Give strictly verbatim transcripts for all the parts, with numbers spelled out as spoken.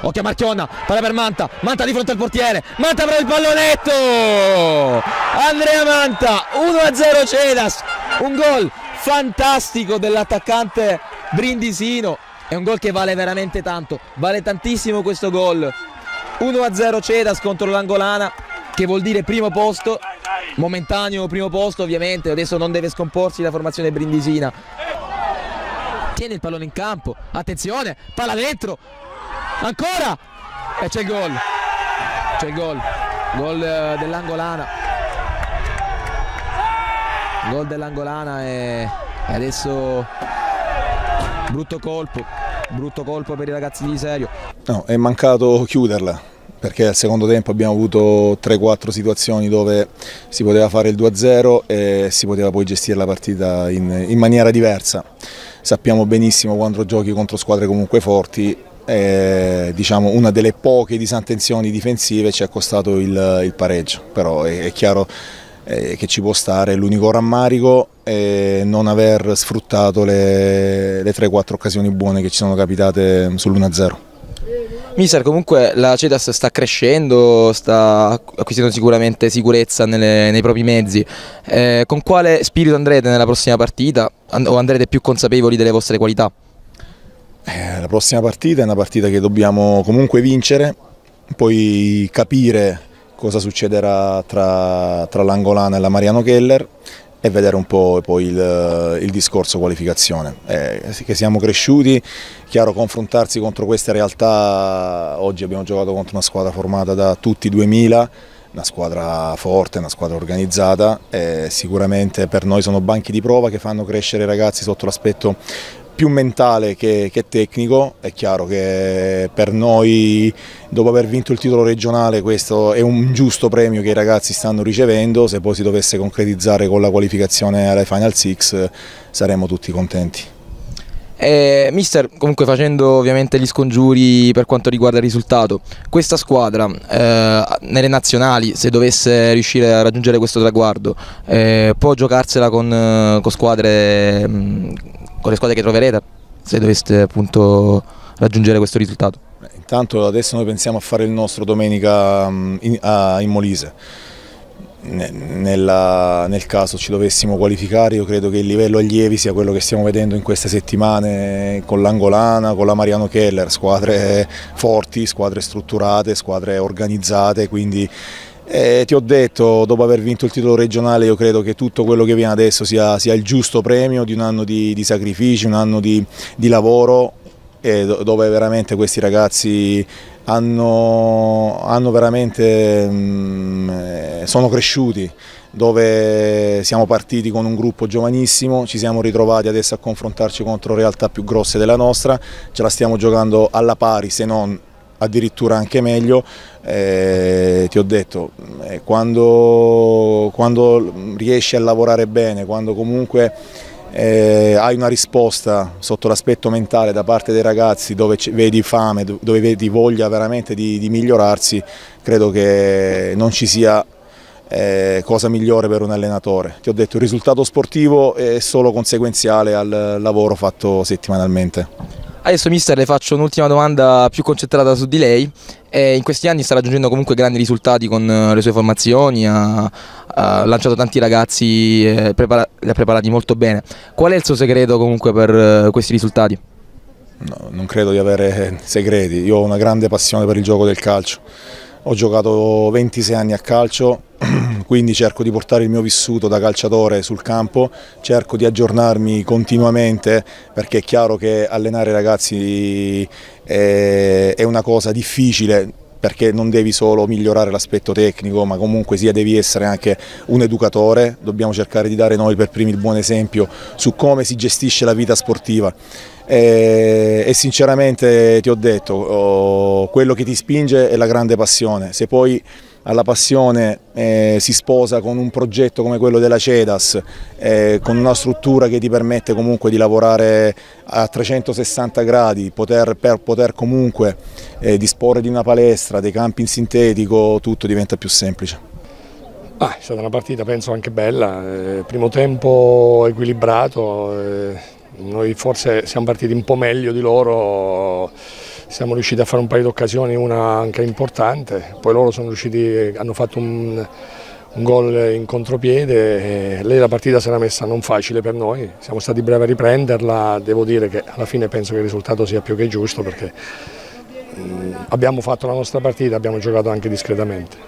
occhio a Marchionna, palla per Manta, Manta di fronte al portiere, Manta però il pallonetto, Andrea Manta, uno a zero Cedas, un gol fantastico dell'attaccante brindisino, è un gol che vale veramente tanto, vale tantissimo questo gol, uno a zero Cedas contro l'Angolana, che vuol dire primo posto, momentaneo primo posto ovviamente, adesso non deve scomporsi la formazione brindisina. Tiene il pallone in campo, attenzione, palla dentro, ancora, e c'è il gol, c'è il gol, gol dell'Angolana, gol dell'Angolana e adesso brutto colpo, brutto colpo per i ragazzi di Serio. No, è mancato chiuderla, perché al secondo tempo abbiamo avuto tre quattro situazioni dove si poteva fare il due a zero e si poteva poi gestire la partita in, in maniera diversa. Sappiamo benissimo quando giochi contro squadre comunque forti, eh, diciamo una delle poche disattenzioni difensive ci è costato il, il pareggio, però è, è chiaro eh, che ci può stare, l'unico rammarico è non aver sfruttato le, le tre quattro occasioni buone che ci sono capitate sull'uno a zero. Mister, comunque la Cedas sta crescendo, sta acquisendo sicuramente sicurezza nelle, nei propri mezzi. Eh, con quale spirito andrete nella prossima partita o andrete più consapevoli delle vostre qualità? Eh, la prossima partita è una partita che dobbiamo comunque vincere, poi capire cosa succederà tra, tra l'Angolana e la Mariano Keller e vedere un po' poi il, il discorso qualificazione. Eh, che siamo cresciuti, chiaro, confrontarsi contro queste realtà, oggi abbiamo giocato contro una squadra formata da tutti i duemila, una squadra forte, una squadra organizzata, e sicuramente per noi sono banchi di prova che fanno crescere i ragazzi sotto l'aspetto più mentale che, che tecnico. È chiaro che per noi, dopo aver vinto il titolo regionale, questo è un giusto premio che i ragazzi stanno ricevendo. Se poi si dovesse concretizzare con la qualificazione alle Final Six saremo tutti contenti. Eh, mister, comunque facendo ovviamente gli scongiuri per quanto riguarda il risultato, questa squadra eh, nelle nazionali, se dovesse riuscire a raggiungere questo traguardo, eh, può giocarsela con, con squadre... Mh, con le squadre che troverete, se doveste appunto raggiungere questo risultato? Intanto adesso noi pensiamo a fare il nostro domenica in, a, in Molise. Nella, nel caso ci dovessimo qualificare, io credo che il livello allievi sia quello che stiamo vedendo in queste settimane con l'Angolana, con la Mariano Keller, squadre forti, squadre strutturate, squadre organizzate, quindi Eh, ti ho detto, dopo aver vinto il titolo regionale, io credo che tutto quello che viene adesso sia, sia il giusto premio di un anno di, di sacrifici, un anno di, di lavoro, eh, dove veramente questi ragazzi hanno, hanno veramente, mh, sono cresciuti, dove siamo partiti con un gruppo giovanissimo, ci siamo ritrovati adesso a confrontarci contro realtà più grosse della nostra, ce la stiamo giocando alla pari, se non addirittura anche meglio. Eh, ti ho detto, eh, quando, quando riesci a lavorare bene, quando comunque eh, hai una risposta sotto l'aspetto mentale da parte dei ragazzi, dove vedi fame, dove vedi voglia veramente di, di migliorarsi, credo che non ci sia eh, cosa migliore per un allenatore. Ti ho detto, il risultato sportivo è solo conseguenziale al lavoro fatto settimanalmente. Adesso mister le faccio un'ultima domanda più concentrata su di lei. Eh, in questi anni sta raggiungendo comunque grandi risultati con le sue formazioni, ha, ha lanciato tanti ragazzi, eh, prepara, li ha preparati molto bene. Qual è il suo segreto comunque per eh, questi risultati? No, non credo di avere segreti, io ho una grande passione per il gioco del calcio. Ho giocato ventisei anni a calcio, quindi cerco di portare il mio vissuto da calciatore sul campo, cerco di aggiornarmi continuamente, perché è chiaro che allenare ragazzi è, è una cosa difficile, perché non devi solo migliorare l'aspetto tecnico, ma comunque sia devi essere anche un educatore. Dobbiamo cercare di dare noi per primi il buon esempio su come si gestisce la vita sportiva. E, e sinceramente ti ho detto, oh, quello che ti spinge è la grande passione. Se poi alla passione eh, si sposa con un progetto come quello della Cedas, eh, con una struttura che ti permette comunque di lavorare a trecentosessanta gradi, poter, per poter comunque eh, disporre di una palestra, dei campi in sintetico, tutto diventa più semplice. Ah, è stata una partita penso anche bella, eh, primo tempo equilibrato, eh, noi forse siamo partiti un po' meglio di loro, siamo riusciti a fare un paio di occasioni, una anche importante, poi loro sono riusciti, hanno fatto un, un gol in contropiede, e lei la partita si era messa non facile per noi, siamo stati bravi a riprenderla, devo dire che alla fine penso che il risultato sia più che giusto perché mh, abbiamo fatto la nostra partita, abbiamo giocato anche discretamente.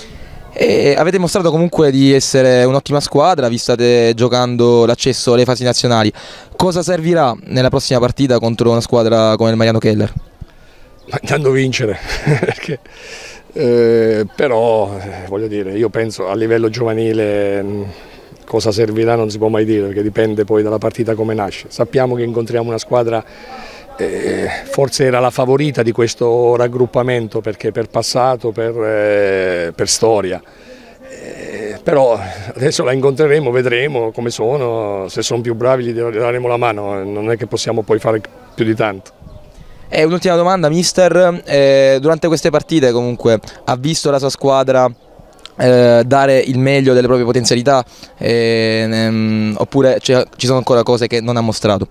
E avete mostrato comunque di essere un'ottima squadra, vi state giocando l'accesso alle fasi nazionali. Cosa servirà nella prossima partita contro una squadra come il Mariano Keller? Andando a vincere, perché, eh, però eh, voglio dire, io penso a livello giovanile mh, cosa servirà non si può mai dire, perché dipende poi dalla partita come nasce. Sappiamo che incontriamo una squadra, eh, forse era la favorita di questo raggruppamento, perché per passato, per, eh, per storia. Eh, però adesso la incontreremo, vedremo come sono, se sono più bravi gli daremo la mano, non è che possiamo poi fare più di tanto. E un'ultima domanda, mister, eh, durante queste partite comunque ha visto la sua squadra eh, dare il meglio delle proprie potenzialità eh, ehm, oppure ci sono ancora cose che non ha mostrato?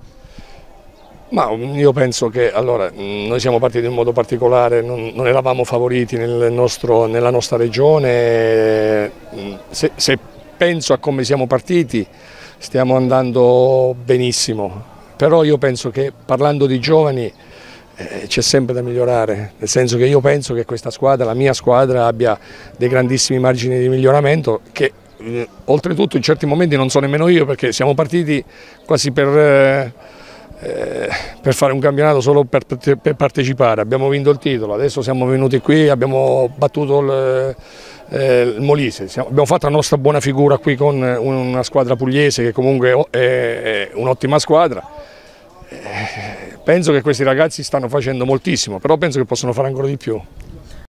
Ma io penso che allora, noi siamo partiti in modo particolare, non, non eravamo favoriti nel nostro, nella nostra regione, se, se penso a come siamo partiti stiamo andando benissimo, però io penso che parlando di giovani eh, c'è sempre da migliorare, nel senso che io penso che questa squadra, la mia squadra, abbia dei grandissimi margini di miglioramento che eh, oltretutto in certi momenti non so nemmeno io, perché siamo partiti quasi per... Eh, Eh, per fare un campionato solo per, per partecipare, abbiamo vinto il titolo, adesso siamo venuti qui, abbiamo battuto il, eh, il Molise, siamo, abbiamo fatto la nostra buona figura qui con una squadra pugliese che comunque è, è un'ottima squadra. Eh, penso che questi ragazzi stanno facendo moltissimo, però penso che possono fare ancora di più.